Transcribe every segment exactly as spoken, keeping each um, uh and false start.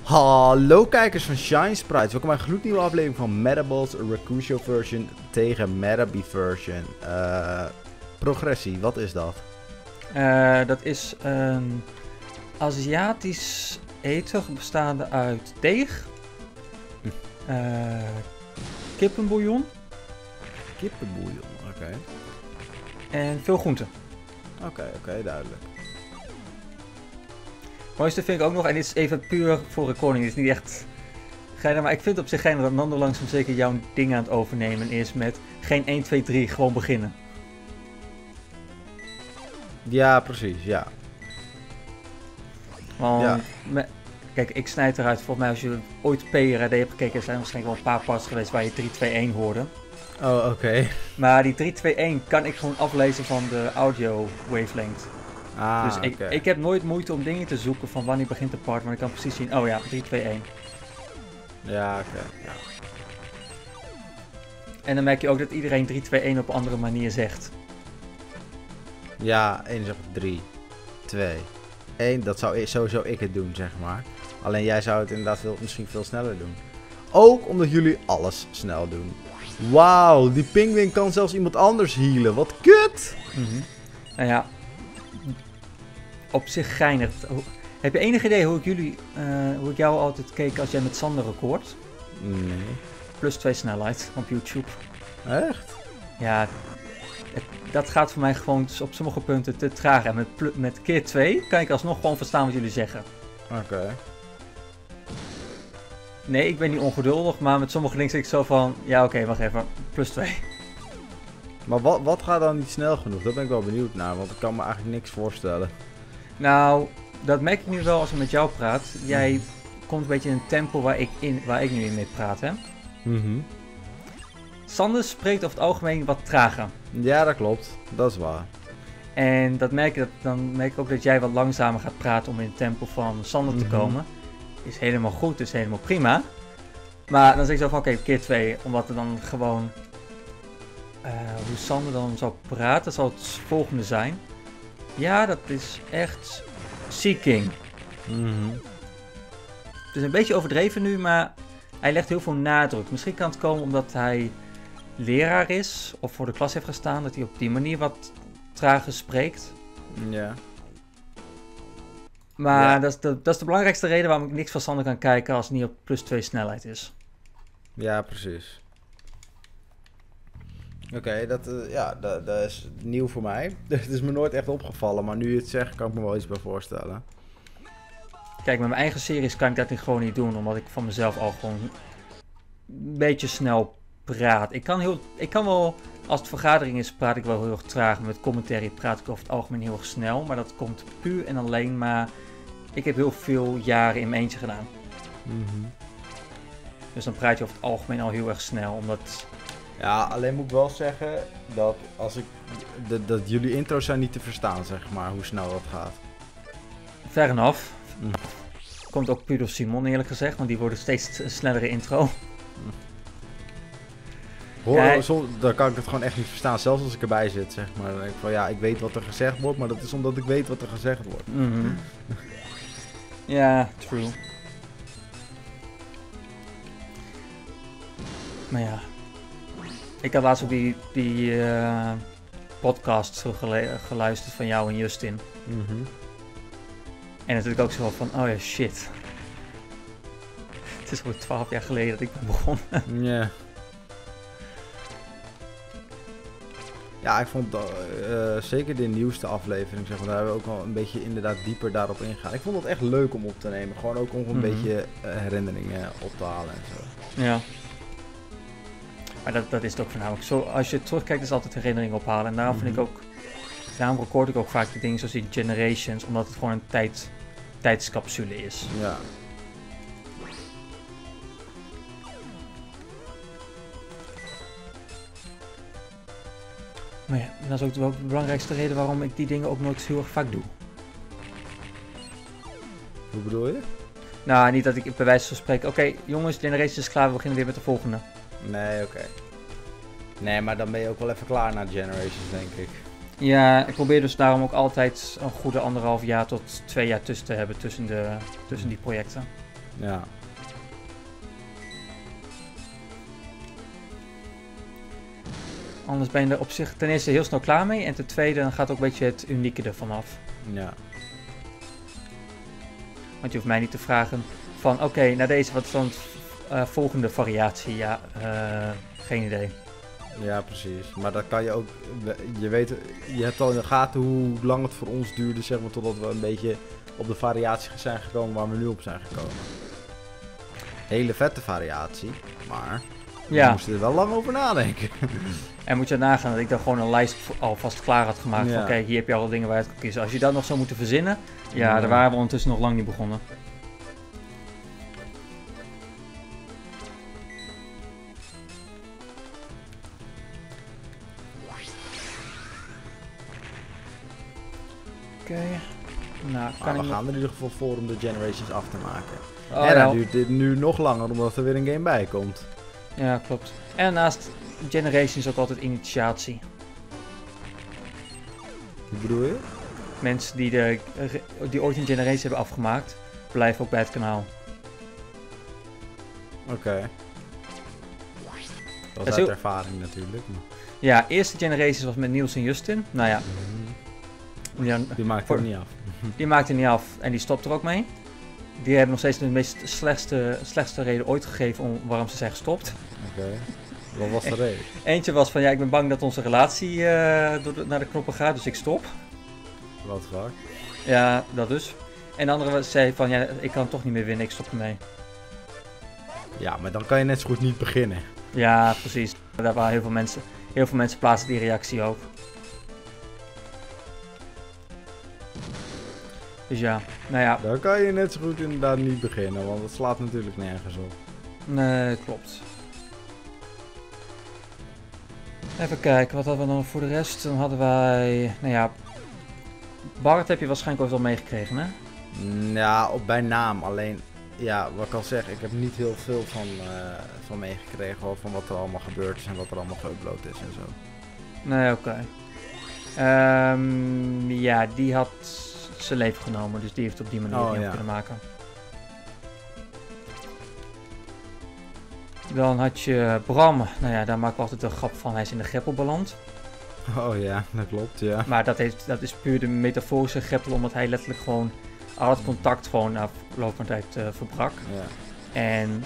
Hallo kijkers van Shine Sprites, welkom bij een gloednieuwe aflevering van Metaballs Rakusho version tegen Metabi version. Uh, progressie, wat is dat? Uh, dat is een Aziatisch eten bestaande uit deeg, uh, kippenbouillon. Kippenbouillon, oké. Okay. En veel groenten. Oké, okay, oké, okay, duidelijk. Mooiste vind ik ook nog, en dit is even puur voor recording, dit is niet echt geinig, maar ik vind het op zich geinig dat Nando langzaam zeker jouw ding aan het overnemen is met geen één, twee, drie, gewoon beginnen. Ja, precies, ja. Want, ja. Me, kijk, ik snijd eruit, volgens mij als je ooit P R A D hebt gekeken, zijn er waarschijnlijk wel een paar parts geweest waar je drie, twee, één hoorde. Oh, oké. Okay. Maar die drie, twee, één kan ik gewoon aflezen van de audio wavelength. Ah, dus ik, okay. ik heb nooit moeite om dingen te zoeken van wanneer begint de part, maar ik kan precies zien, oh ja, drie, twee, één. Ja, oké. Okay. Ja. En dan merk je ook dat iedereen drie, twee, één op een andere manier zegt. Ja, één zegt drie, twee, één. Dat zou sowieso ik het doen, zeg maar. Alleen jij zou het inderdaad veel, misschien veel sneller doen. Ook omdat jullie alles snel doen. Wauw, die pinguïn kan zelfs iemand anders healen. Wat kut! Mm-hmm. Nou ja, op zich geinig. Heb je enig idee hoe ik jullie, uh, hoe ik jou altijd keek als jij met Sander record? Nee. Plus twee snelheid op YouTube. Echt? Ja, het, dat gaat voor mij gewoon op sommige punten te traag. En met, met keer twee kan ik alsnog gewoon verstaan wat jullie zeggen. Oké. Okay. Nee, ik ben niet ongeduldig, maar met sommige dingen zit ik zo van, ja oké, okay, wacht even, plus twee. Maar wat, wat gaat dan niet snel genoeg? Dat ben ik wel benieuwd naar, want ik kan me eigenlijk niks voorstellen. Nou, dat merk ik nu wel als ik met jou praat. Jij mm. komt een beetje in een tempo waar ik, in, waar ik nu in mee praat, hè? Mm-hmm. Sander spreekt over het algemeen wat trager. Ja, dat klopt. Dat is waar. En dat merk ik, dat, dan merk ik ook dat jij wat langzamer gaat praten om in het tempo van Sander mm-hmm. te komen. Is helemaal goed, is helemaal prima. Maar dan zeg ik zo van, oké, okay, keer twee, omdat er dan gewoon... Uh, hoe Sander dan zou praten, zal het volgende zijn. Ja, dat is echt seeking. Mm-hmm. Het is een beetje overdreven nu, maar hij legt heel veel nadruk. Misschien kan het komen omdat hij leraar is of voor de klas heeft gestaan, dat hij op die manier wat trager spreekt. Ja. Maar ja. dat, is de, dat is de belangrijkste reden waarom ik niks van Sander kan kijken als het niet op plus twee snelheid is. Ja, precies. Oké, okay, dat, uh, ja, dat, dat is nieuw voor mij. Het is me nooit echt opgevallen, maar nu je het zegt, kan ik me wel iets bij voorstellen. Kijk, met mijn eigen series kan ik dat niet gewoon niet doen, omdat ik van mezelf al gewoon een beetje snel praat. Ik kan, heel, ik kan wel, als het vergadering is, praat ik wel heel erg traag. Met commentary praat ik over het algemeen heel erg snel, maar dat komt puur en alleen maar... Ik heb heel veel jaren in mijn eentje gedaan. Mm-hmm. Dus dan praat je over het algemeen al heel erg snel, omdat... Ja, alleen moet ik wel zeggen dat als ik de, dat jullie intro's zijn niet te verstaan, zeg maar, hoe snel dat gaat. Fair enough. Mm. Komt ook puur door Simon, eerlijk gezegd, want die wordt steeds een snellere intro. Mm. Hoor, ja, soms, dan kan ik het gewoon echt niet verstaan, zelfs als ik erbij zit, zeg maar. Dan denk ik van, ja, ik weet wat er gezegd wordt, maar dat is omdat ik weet wat er gezegd wordt. Mm-hmm. Ja, true. Maar ja... Ik had laatst ook die, die uh, podcast geluisterd van jou en Justin. Mm-hmm. En natuurlijk ook zo van, oh ja, shit. Het is alweer twaalf jaar geleden dat ik ben begonnen. Ja. Yeah. Ja, ik vond uh, zeker de nieuwste aflevering, zeg maar, daar hebben we ook wel een beetje inderdaad dieper daarop ingegaan. Ik vond het echt leuk om op te nemen. Gewoon ook om een mm-hmm. beetje uh, herinneringen op te halen en zo. Ja. Maar dat, dat is het ook voornamelijk. Zo, als je terugkijkt is altijd herinneringen ophalen. En daarom mm-hmm. vind ik ook... Daarom record ik ook vaak die dingen zoals die Generations. Omdat het gewoon een tijd, tijdscapsule is. Ja. Maar ja, dat is ook wel de belangrijkste reden waarom ik die dingen ook nooit heel erg vaak doe. Hoe bedoel je? Nou, niet dat ik bij wijze van spreken... Oké, okay, jongens, Generations is klaar. We beginnen weer met de volgende. Nee, oké. Okay. Nee, maar dan ben je ook wel even klaar na Generations, denk ik. Ja, ik probeer dus daarom ook altijd een goede anderhalf jaar tot twee jaar tussen te hebben tussen, de, tussen die projecten. Ja. Anders ben je er op zich ten eerste heel snel klaar mee. En ten tweede dan gaat ook een beetje het unieke ervan af. Ja. Want je hoeft mij niet te vragen van oké, okay, naar deze wat is dan het uh, volgende variatie? Ja, uh, geen idee. Ja, precies. Maar dat kan je ook... Je weet, je hebt al in de gaten hoe lang het voor ons duurde, zeg maar, totdat we een beetje op de variatie zijn gekomen waar we nu op zijn gekomen. Hele vette variatie, maar ja. we moesten er wel lang over nadenken. En moet je nagaan dat ik dan gewoon een lijst alvast klaar had gemaakt. Ja. Van oké, okay, hier heb je alle dingen waar je uit kan kiezen. Als je dat nog zou moeten verzinnen, ja, ja. daar waren we ondertussen nog lang niet begonnen. Oké, okay. Nou, kan maar we ik gaan er in ieder geval voor om de Generations af te maken. Oh, en dan nou. duurt dit nu nog langer, omdat er weer een game bij komt. Ja, klopt. En naast Generations ook altijd initiatie. Hoe bedoel je? Mensen die, de, die ooit een Generation hebben afgemaakt, blijven ook bij het kanaal. Oké. Okay. Dat is uit heel... ervaring natuurlijk. Maar... Ja, eerste Generations was met Niels en Justin. Nou ja. Mm-hmm. ja die maakte voor... er niet af. Die maakte er niet af en die stopt er ook mee. Die hebben nog steeds de meest slechtste, slechtste reden ooit gegeven om waarom ze zijn gestopt. Oké. Okay. Wat was de reden? Eentje was van ja, ik ben bang dat onze relatie uh, door de, naar de knoppen gaat, dus ik stop. Wat fuck? Ja, dat dus. En de andere zei van ja, ik kan toch niet meer winnen, ik stop ermee. Ja, maar dan kan je net zo goed niet beginnen. Ja, precies. Daar waren heel veel mensen. Heel veel mensen plaatsen die reactie ook. Dus ja, nou ja. Dan kan je net zo goed inderdaad niet beginnen, want het slaat natuurlijk nergens op. Nee, klopt. Even kijken, wat hadden we dan voor de rest? Dan hadden wij, nou ja, Bart heb je waarschijnlijk ooit wel meegekregen, hè? Ja, op bij naam. Alleen, ja, wat ik al zeg, ik heb niet heel veel van, uh, van meegekregen hoor, van wat er allemaal gebeurd is en wat er allemaal geüpload is en zo. Nee, oké. Okay. Um, ja, die had zijn leven genomen, dus die heeft op die manier oh, niet ja. kunnen maken. Dan had je Bram, nou ja, daar maken we altijd een grap van, hij is in de greppel beland. Oh ja, dat klopt, ja. Maar dat, heeft, dat is puur de metaforische greppel, omdat hij letterlijk gewoon al het contact gewoon na verloop van tijd uh, verbrak. Ja. En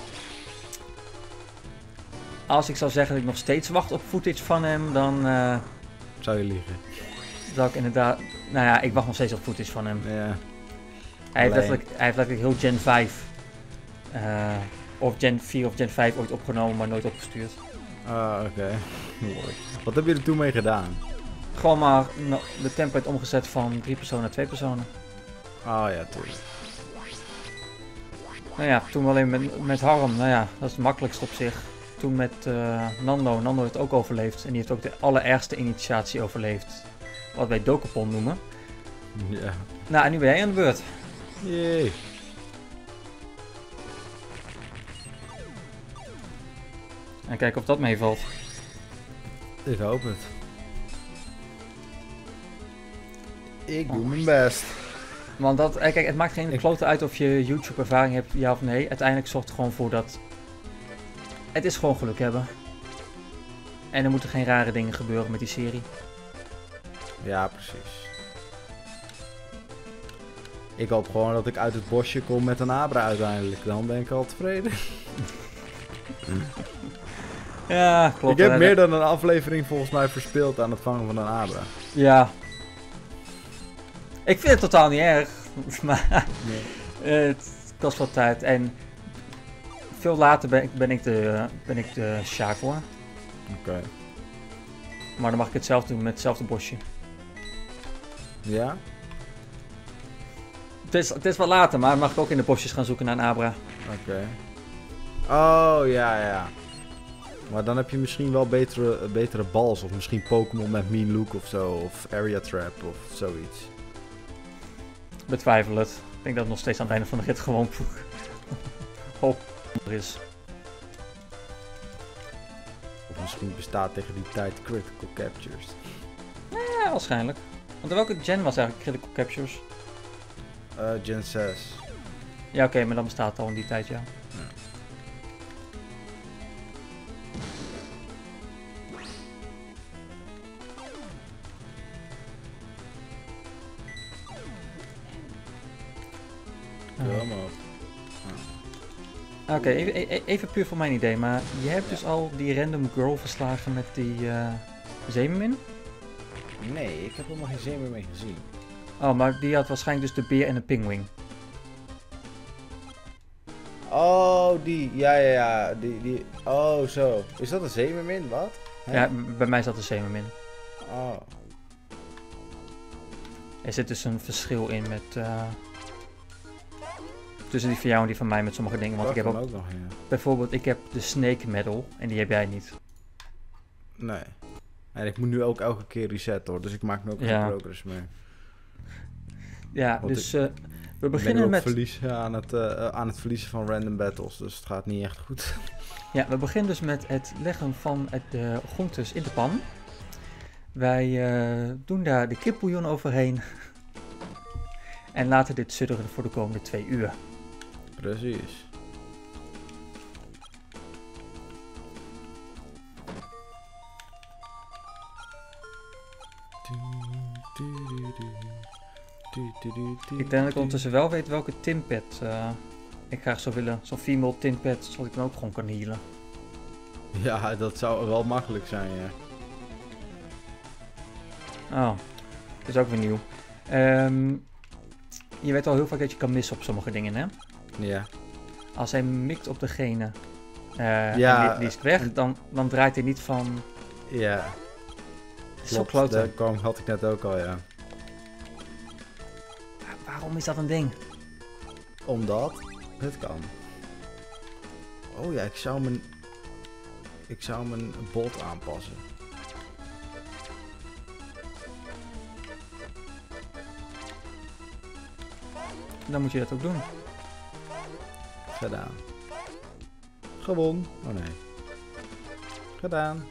als ik zou zeggen dat ik nog steeds wacht op footage van hem, dan uh, zou je liegen. Zou ik inderdaad, nou ja, ik wacht nog steeds op footage van hem. Ja. Hij heeft, letterlijk, hij heeft letterlijk heel Gen vijf, uh, of Gen vier of Gen vijf ooit opgenomen, maar nooit opgestuurd. Ah, oké. Okay. Wat heb je er toen mee gedaan? Gewoon maar de template omgezet van drie personen naar twee personen. Ah ja, tuurlijk. Nou ja, toen alleen met, met Harm, nou ja, dat is het makkelijkst op zich. Toen met uh, Nando, Nando heeft ook overleefd en die heeft ook de allerergste initiatie overleefd. Wat wij Dokapon noemen. Ja. Nou, en nu ben jij aan de beurt. Jee. En kijken of dat meevalt. Ik hoop het. Ik doe mijn best. Want dat, kijk, het maakt geen klote uit of je YouTube ervaring hebt, ja of nee. Uiteindelijk zorgt het gewoon voor dat... Het is gewoon geluk hebben. En er moeten geen rare dingen gebeuren met die serie. Ja, precies. Ik hoop gewoon dat ik uit het bosje kom met een Abra uiteindelijk. Dan ben ik al tevreden. Ja, klopt. Ik heb meer dan een aflevering volgens mij verspeeld aan het vangen van een Abra. Ja. Ik vind het totaal niet erg. Maar nee. Het kost wat tijd. En veel later ben ik, ben ik de, ben ik de Sjaak hoor. Oké. Okay. Maar dan mag ik het zelf doen met hetzelfde bosje. Ja? Het is, het is wat later, maar mag ik ook in de bosjes gaan zoeken naar een Abra. Oké. Okay. Oh, ja, ja. Maar dan heb je misschien wel betere, betere balls. Of misschien Pokémon met Mean Look of zo. Of Area Trap of zoiets. Betwijfel het. Ik denk dat het nog steeds aan het einde van de rit gewoon hoop is. Of misschien bestaat tegen die tijd Critical Captures. Ja, waarschijnlijk. Want welke gen was eigenlijk Critical Captures? Uh, gen zes. Ja, oké, okay, maar dan bestaat het al in die tijd, ja. Ja. Ja, maar... Oké, okay, even, even puur voor mijn idee, maar je hebt ja. dus al die random girl verslagen met die uh, Zeemermin? Nee, ik heb helemaal geen Zeemermin gezien. Oh, maar die had waarschijnlijk dus de beer en de pinguïn. Oh, die, ja, ja, ja, die, die, oh, zo. Is dat een Zeemermin, wat? Hè? Ja, bij mij is dat een Zeemermin. Oh. Er zit dus een verschil in met... Uh, tussen die van jou en die van mij met sommige dingen. Want dat ik heb ook, ook nog, ja. Bijvoorbeeld, ik heb de Snake Medal en die heb jij niet. Nee. En ik moet nu ook elke keer resetten hoor, dus ik maak nu ook ja. geen progress meer. Ja, want dus uh, we beginnen ik ben met... Verliezen aan, het, uh, aan het verliezen van random battles, dus het gaat niet echt goed. Ja, we beginnen dus met het leggen van het, de groentes in de pan. Wij uh, doen daar de kipbouillon overheen. En laten dit sudderen voor de komende twee uur. Precies. Ik denk dat ik ondertussen wel weet welke tinpad uh, ik graag zou willen. Zo'n female tinpad, zodat ik dan ook gewoon kan healen. Ja, dat zou wel makkelijk zijn, ja. Oh, dat is ook weer nieuw. Um, je weet al heel vaak dat je kan missen op sommige dingen, hè? Ja. Als hij mikt op degene uh, ja, en die is weg, dan, dan draait hij niet van... Ja. Zo klote. Dat had ik net ook al, ja. Waarom is dat een ding? Omdat het kan. Oh ja, ik zou mijn... Ik zou mijn bot aanpassen. Dan moet je dat ook doen. Gedaan. Gewoon. Oh nee. Gedaan.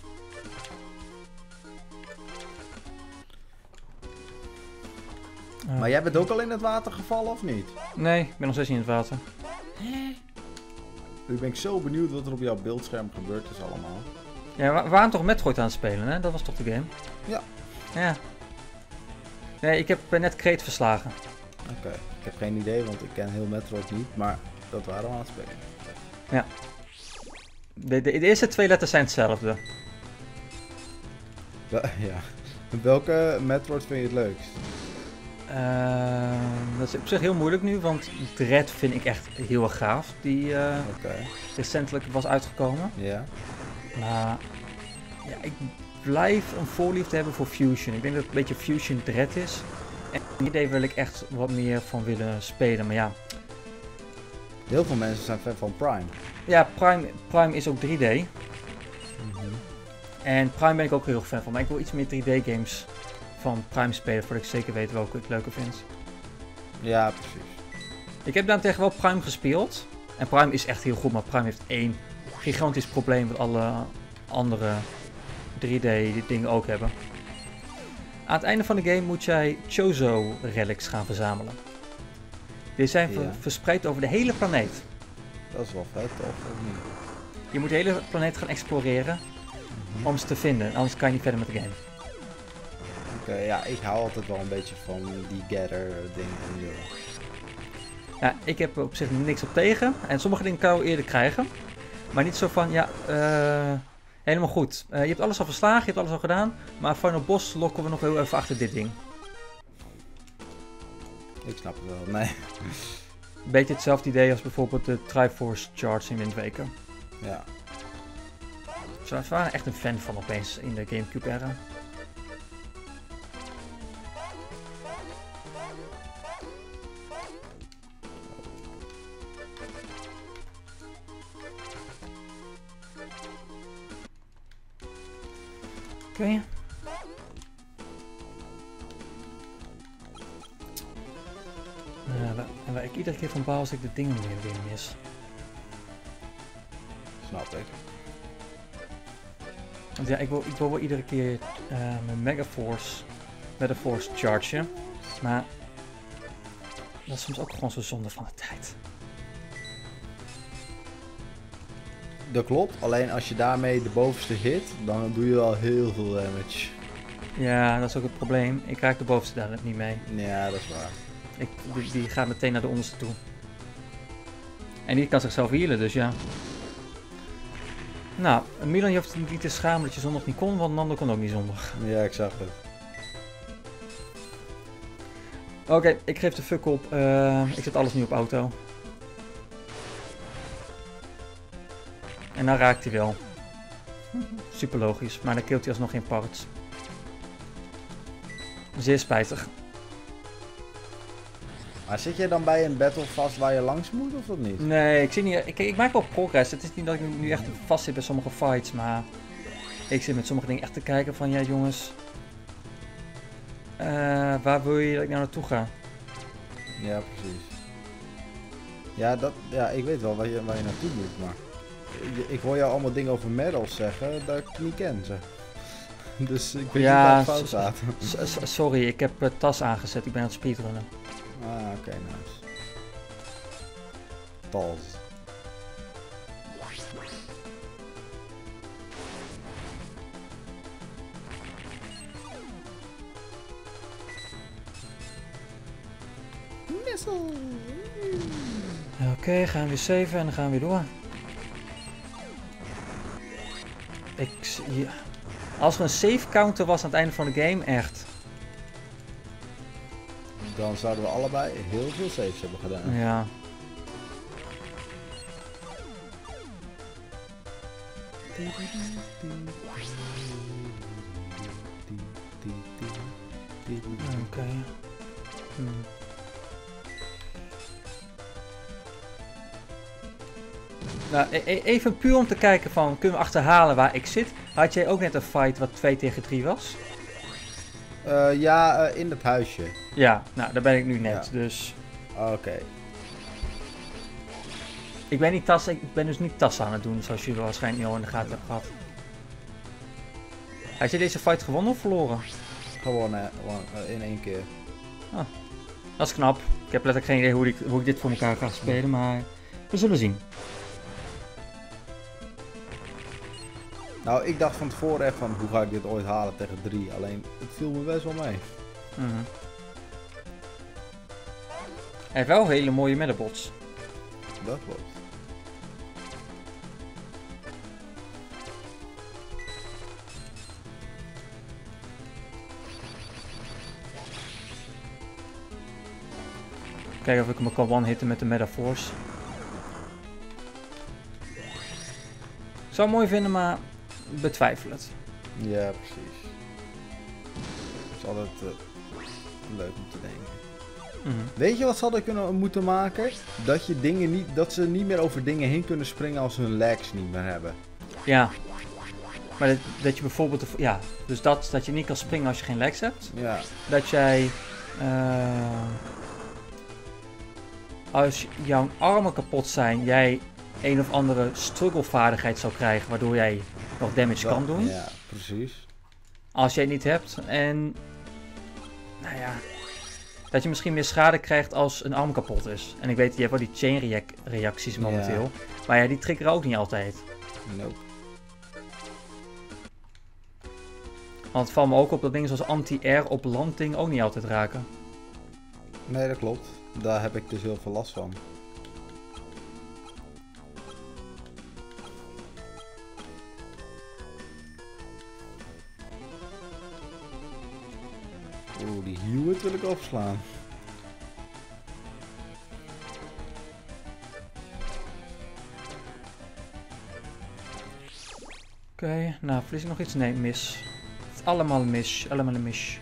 Uh, maar jij bent ook al in het water gevallen of niet? Nee, ik ben nog steeds niet in het water. Hè? Nu ben ik zo benieuwd wat er op jouw beeldscherm gebeurd is allemaal. Ja, we waren toch Metroid aan het spelen, hè? Dat was toch de game? Ja. Ja. Nee, ik heb net Kreet verslagen. Oké, okay. Ik heb geen idee, want ik ken heel Metroid niet, maar dat waren we aan het spelen. Ja. De, de, de eerste twee letters zijn hetzelfde. Ja. Welke Metroid vind je het leukst? Uh, dat is op zich heel moeilijk nu, want Dread vind ik echt heel erg gaaf, die uh, okay. recentelijk was uitgekomen. Ja. Maar ja, ik blijf een voorliefde hebben voor Fusion. Ik denk dat het een beetje Fusion Dread is. En die idee wil ik echt wat meer van willen spelen, maar ja. Heel veel mensen zijn fan van Prime. Ja, Prime, Prime is ook drie D. Mm-hmm. En Prime ben ik ook heel erg fan van, maar ik wil iets meer drie D games van Prime spelen, voordat ik zeker weet welke ik leuker vind. Ja, precies. Ik heb daarentegen wel Prime gespeeld. En Prime is echt heel goed, maar Prime heeft één gigantisch probleem wat alle andere drie D dingen ook hebben. Aan het einde van de game moet jij Chozo relics gaan verzamelen. Die zijn ja. ver verspreid over de hele planeet. Dat is wel vet, toch? Of niet? Je moet de hele planeet gaan exploreren mm-hmm. om ze te vinden, anders kan je niet verder met de game. Oké, okay, ja, ik hou altijd wel een beetje van die gather dingen. Ja, ik heb op zich niks op tegen. En sommige dingen kan je al eerder krijgen. Maar niet zo van, ja, uh, helemaal goed. Uh, je hebt alles al verslagen, je hebt alles al gedaan. Maar Final Boss lokken we nog heel even achter dit ding. Ik snap het wel, nee. Beetje hetzelfde idee als bijvoorbeeld de Triforce Charge in Wind Waker. Ja. Ze waren echt een fan van opeens in de Gamecube era. Oké. Okay. Uh, waar, waar ik iedere keer van baal als ik de dingen weer, weer mis. Snap ik. Want ja, ik wil, ik wil wel iedere keer uh, mijn Megaforce, Megaforce chargen. Maar dat is soms ook gewoon zo zonde van de tijd. Dat klopt, alleen als je daarmee de bovenste hit, dan doe je al heel veel damage. Ja, dat is ook het probleem. Ik raak de bovenste daar niet mee. Ja, dat is waar. Ik, die, die gaat meteen naar de onderste toe. En die kan zichzelf healen, dus ja. Nou, Milan, je hoeft niet te schamen dat je zondag niet kon, want Nando kon ook niet zondag. Ja, ik zag het. Oké, okay, ik geef de fuck op. Uh, ik zet alles nu op auto. En dan raakt hij wel. Super logisch, maar dan killt hij alsnog geen parts. Zeer spijtig. Maar zit jij dan bij een battle vast waar je langs moet of dat niet? Nee, ik, zie niet, ik, ik maak wel progress. Het is niet dat ik nu echt vast zit bij sommige fights, maar ik zit met sommige dingen echt te kijken van ja jongens, uh, waar wil je dat ik nou naartoe ga? Ja, precies. Ja, dat, ja ik weet wel waar je, waar je naartoe moet, maar ik hoor jou allemaal dingen over medals zeggen dat ik niet ken, zeg. Dus ik weet ja, niet waar het fout staat. Sorry, ik heb uh, tas aangezet, ik ben aan het speedrunnen. Ah, oké, okay, nice. Tas. Missile. Oké, okay, gaan we weer saven en dan gaan we weer door. Ik, ja. Als er een save counter was aan het einde van de game, echt. Dan zouden we allebei heel veel saves hebben gedaan. Ja. Oké. Okay. Hmm. Nou, e e even puur om te kijken van, kunnen we achterhalen waar ik zit? Had jij ook net een fight wat twee tegen drie was? Uh, ja, uh, in het huisje. Ja, nou daar ben ik nu net, ja. Dus... Oké. Okay. Ik ben niet tas, ik ben dus niet tas aan het doen, zoals jullie waarschijnlijk niet al in de gaten hebben gehad. Had je deze fight gewonnen of verloren? Gewonnen, uh, in één keer. Ah, dat is knap. Ik heb letterlijk geen idee hoe ik, hoe ik dit voor elkaar ga spelen, maar we zullen zien. Nou, ik dacht van tevoren echt van, hoe ga ik dit ooit halen tegen drie? Alleen, het viel me best wel mee. Mm-hmm. Hij heeft wel hele mooie metabots. Dat klopt. Kijken of ik hem kan one-hitten met de Metaforce. Ik zou het mooi vinden, maar betwijfel het. Ja, precies. Het is altijd uh, leuk om te denken. Mm-hmm. Weet je wat ze hadden kunnen moeten maken? Dat, je dingen niet, dat ze niet meer over dingen heen kunnen springen als ze hun legs niet meer hebben. Ja. Maar dat, dat je bijvoorbeeld... Ja, dus dat, dat je niet kan springen als je geen legs hebt. Ja. Dat jij... Uh, als jouw armen kapot zijn, jij een of andere struggle vaardigheid zou krijgen, waardoor jij nog damage dat, kan doen. Ja, precies. Als jij het niet hebt en... Nou ja... Dat je misschien meer schade krijgt als een arm kapot is. En ik weet, je hebt wel die chain reac reacties momenteel. Ja. Maar ja, die triggeren ook niet altijd. Nope. Want het valt me ook op dat dingen zoals anti-air op landing ook niet altijd raken. Nee, dat klopt. Daar heb ik dus heel veel last van. Oeh, die Hewitt wil ik opslaan. Oké, okay, nou verlies ik nog iets? Nee, mis. Het is allemaal mis, allemaal een mis.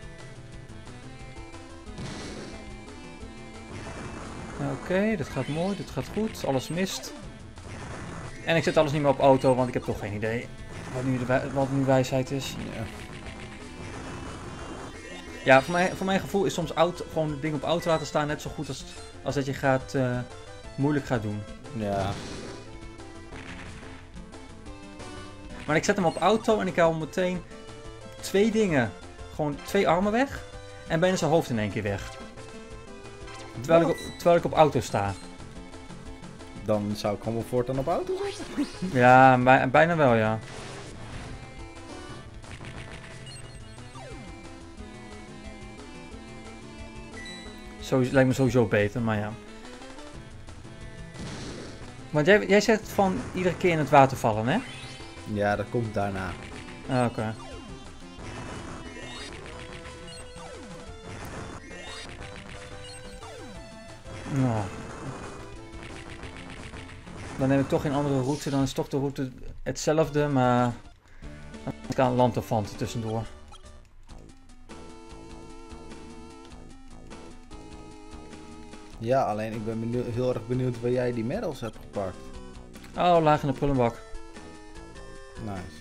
Oké, okay, dit gaat mooi, dit gaat goed, alles mist. En ik zet alles niet meer op auto, want ik heb toch geen idee wat nu, de wat nu wijsheid is. Ja. Ja, voor, mij, voor mijn gevoel is soms auto, gewoon het ding op auto laten staan net zo goed als, als dat je gaat, uh, moeilijk gaat doen. Ja. Maar ik zet hem op auto en ik haal meteen twee dingen. Gewoon twee armen weg en bijna zijn hoofd in één keer weg. Terwijl ik, op, terwijl ik op auto sta. Dan zou ik gewoon voortaan op auto zitten. Ja, bij, bijna wel, ja. Zo, lijkt me sowieso beter, maar ja. Want jij, jij zegt van iedere keer in het water vallen, hè? Ja, dat komt daarna. Ah, oké. Okay. Nou. Dan neem ik toch een andere route, dan is toch de route hetzelfde, maar dan kan een landofant tussendoor. Ja, alleen ik ben benieuwd, heel erg benieuwd waar jij die medals hebt gepakt. Oh, laag in de prullenbak. Nice.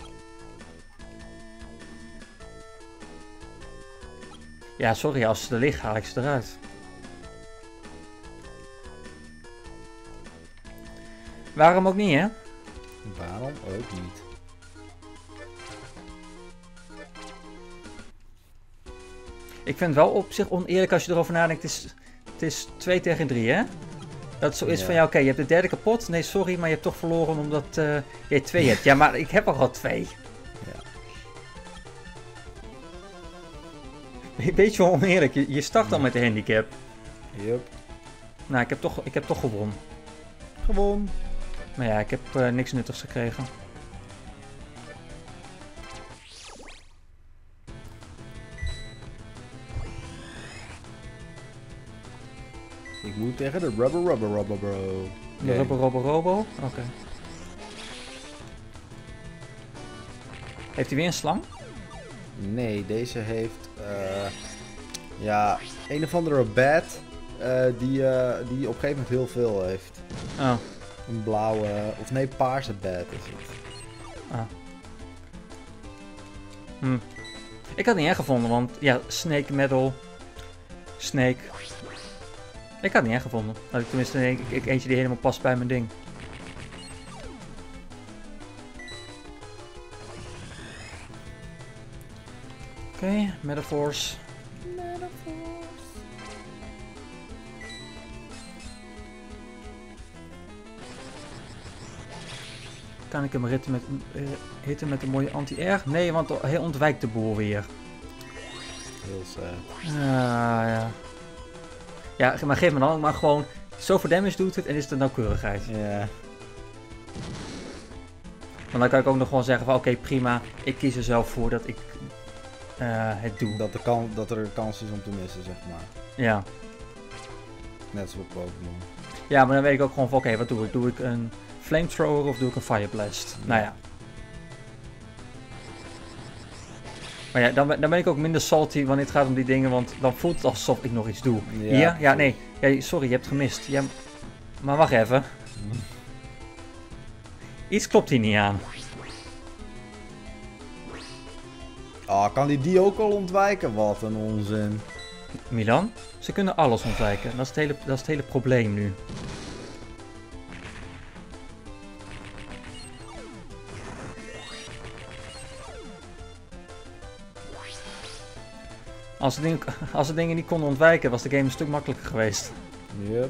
Ja, sorry, als ze er liggen, haal ik ze eruit. Waarom ook niet, hè? Waarom ook niet? Ik vind het wel op zich oneerlijk als je erover nadenkt. Het is, het is twee tegen drie, hè? Dat het zo is Ja. van, ja, oké, okay, je hebt de derde kapot. Nee, sorry, maar je hebt toch verloren omdat uh, jij twee hebt. Ja, maar ik heb er al twee. Ja. Beetje wel oneerlijk. Je, je start al met de handicap. Yup. Nou, ik heb toch, ik heb toch gewonnen. Gewoon. Maar ja, ik heb uh, niks nuttigs gekregen. Ik moet tegen de rubber rubber rubber bro. De nee. rubber rubber robo? Oké. Okay. Heeft hij weer een slang? Nee, deze heeft uh, ja, een of andere bat uh, die, uh, die op een gegeven moment heel veel heeft. Oh. Een blauwe, of nee, paarse bat is het. Ah. Hm. Ik had het niet echt gevonden, want ja, Snake Metal, Snake. Ik had het niet echt gevonden. Had ik tenminste een, ik, eentje die helemaal past bij mijn ding. Oké, okay, Metaforce. Metaforce. Kan ik hem hitten met, uh, hitten met een mooie anti-air? Nee, want hij ontwijkt de boel weer. Heel sad. Ah, ja. Ja, maar geef me dan ook maar gewoon zoveel damage doet het en is het de nauwkeurigheid. Ja. Yeah. Want dan kan ik ook nog gewoon zeggen van oké, okay, prima, ik kies er zelf voor dat ik uh, het doe. Dat, de kan, dat er een kans is om te missen, zeg maar. Ja. Net zoals Pokémon. Ja, maar dan weet ik ook gewoon van oké, okay, wat doe ik? Doe ik een flamethrower of doe ik een fire blast? Ja. Nou ja. Maar ja, dan, dan ben ik ook minder salty wanneer het gaat om die dingen, want dan voelt het alsof ik nog iets doe. Ja, Hier? Ja, nee. Ja, sorry, je hebt gemist. Ja, maar wacht even. Hm. Iets klopt hier niet aan. Ah, oh, kan die die ook al ontwijken? Wat een onzin. Milan, ze kunnen alles ontwijken. Dat is het hele, dat is het hele probleem nu. Als de, dingen, als de dingen niet konden ontwijken, was de game een stuk makkelijker geweest. Yep.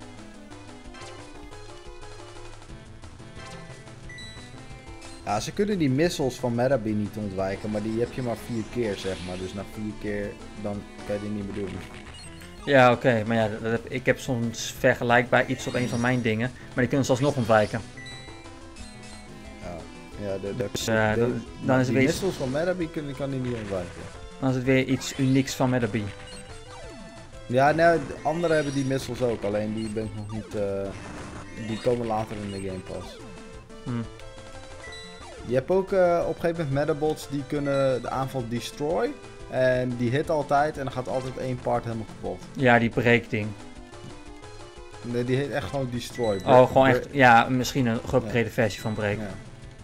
Ja, ze kunnen die missiles van Medaby niet ontwijken, maar die heb je maar vier keer, zeg maar. Dus na vier keer, dan kan je die niet meer doen. Ja, oké. Okay. Maar ja, dat heb, ik heb soms vergelijkbaar iets op een van mijn dingen, maar die kunnen ze alsnog ontwijken. Ja, ja de, de, dus, uh, de, dan, dan is het die weer... missiles van Medaby kan, kan die niet ontwijken. Dan is het weer iets unieks van Medaby. Ja, nou, de anderen hebben die missiles ook, alleen die ben ik nog niet... Uh, die komen later in de game pas. Hmm. Je hebt ook uh, op een gegeven moment Medabots die kunnen de aanval destroy. En die hit altijd en dan gaat altijd één part helemaal kapot. Ja, die breekding. Nee, die heet echt gewoon destroy. Break, oh, gewoon echt, ja, misschien een geüpgrade ja. versie van break. Ja.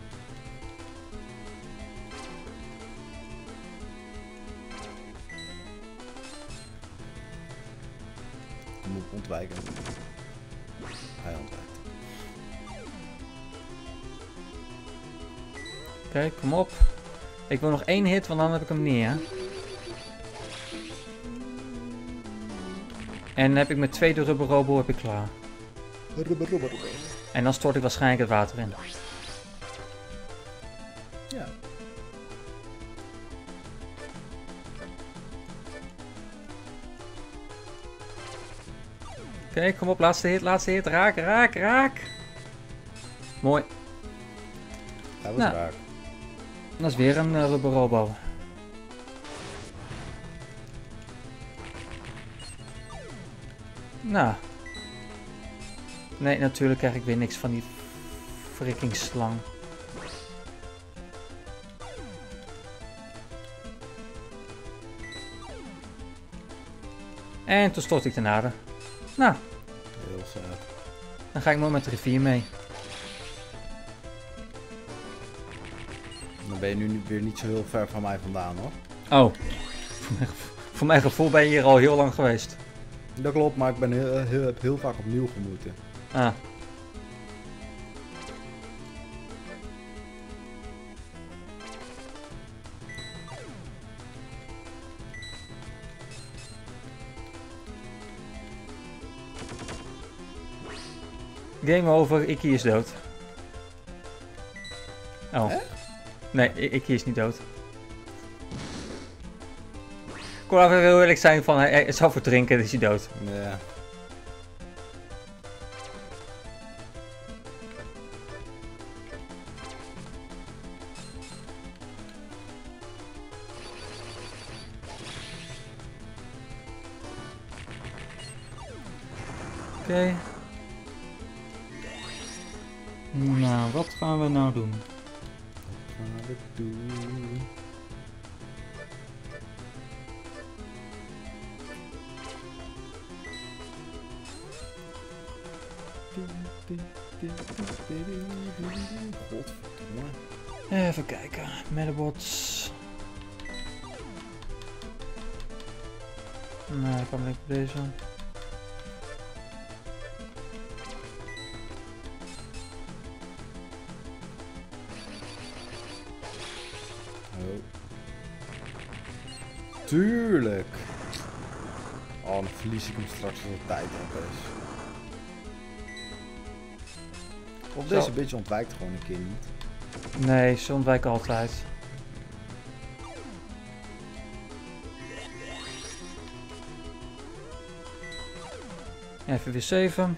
Je moet ontwijken. Hij ontwijkt. Oké, okay, kom op. Ik wil nog één hit, want dan heb ik hem neer. En dan heb ik met twee de rubber robo heb ik klaar. Rubber, rubber, rubber. En dan stort ik waarschijnlijk het water in. Ja. Oké, okay, kom op, laatste hit, laatste hit. Raak, raak, raak. Mooi. Dat was nou, raak. Dat is weer een uh, rubber robo. Nou. Nee, natuurlijk krijg ik weer niks van die freaking slang. En toen stort ik de naden. Nou. Heel sad. Dan ga ik maar met de rivier mee. Dan ben je nu weer niet zo heel ver van mij vandaan, hoor. Oh. Voor mijn gevoel ben je hier al heel lang geweest. Dat klopt, maar ik ben heel, heel, heb heel vaak opnieuw gemoeten. Ah. Game over, Ikkie is dood. Oh. Hè? Nee, Ikkie is niet dood. Ik wil even heel eerlijk zijn van, hij, hij zou verdrinken, dan is hij dood. Ja. Oké. Okay. Nou, wat gaan we nou doen? Wat gaan we doen? Godverdomme. Even kijken. Metabots. Nee, ik kan niet op deze. Oh. Tuurlijk. Oh, dan verlies ik hem straks als de tijd op is. Of Zo. deze bitch ontwijkt gewoon een keer niet. Nee, ze ontwijken altijd. Even weer zeven.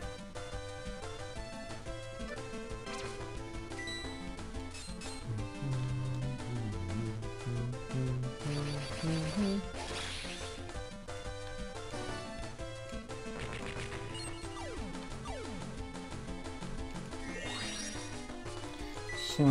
Zo.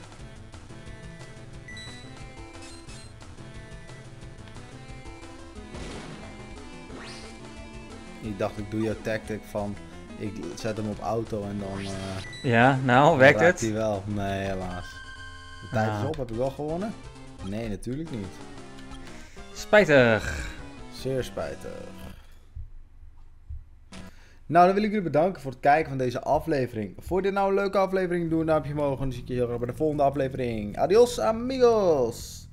Ik dacht, ik doe jouw tactic van, ik zet hem op auto en dan... Uh, Ja, nou, werkt raakt het? hij wel. Nee, helaas. De tijd Ah. is op, heb ik wel gewonnen? Nee, natuurlijk niet. Spijtig. Zeer spijtig. Nou, dan wil ik jullie bedanken voor het kijken van deze aflevering. Vond je dit nou een leuke aflevering? Doe een duimpje omhoog en dan zie ik je heel graag bij de volgende aflevering. Adios, amigos!